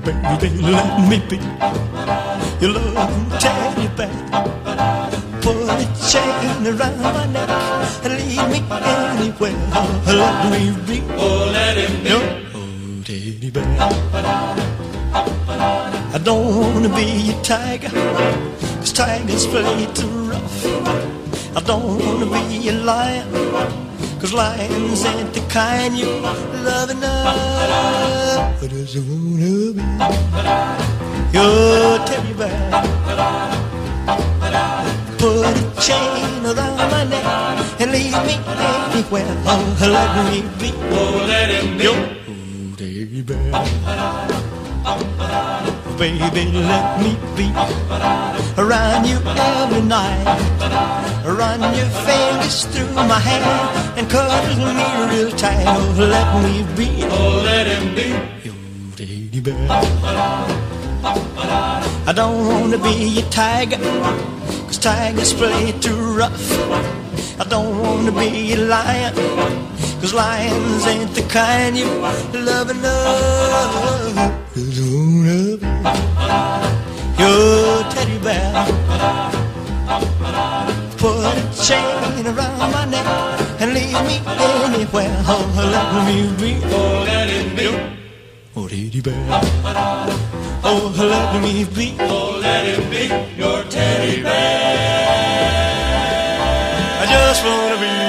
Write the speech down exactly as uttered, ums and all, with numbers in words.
Baby, let me be your loving teddy bear. Put a chain around my neck and lead me anywhere. Let me be, oh, let him be your oh, teddy bear. I don't wanna be a tiger, 'cause tigers play too rough. I don't wanna be a lion, 'cause lions ain't the kind you love enough. I just wanna be your teddy bear. Put a chain around my neck and lead me anywhere. Oh, let me be, oh, let him be your oh, teddy bear. Baby, let me be around you every night. Run your fingers through my hair and cuddle me real tight. Oh, let me be, oh, let him be your teddy bear. I don't wanna be a tiger, 'cause tigers play too rough. I don't wanna be a lion, 'cause lions ain't the kind you love enough. Just wanna be your teddy bear. Put a chain around my neck and lead me anywhere. Oh, let me be, oh, let him be oh, teddy bear. Oh, let me be, oh, let him be your teddy bear. I just wanna be